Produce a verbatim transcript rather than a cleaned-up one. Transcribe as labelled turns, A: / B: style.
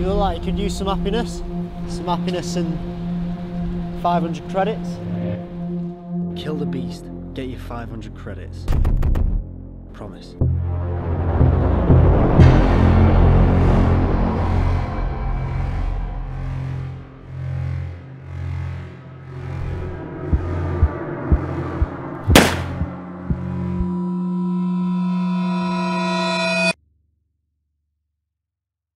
A: You look like you could use some happiness. Some happiness and five hundred credits. Kill the beast, get your five hundred credits. Promise.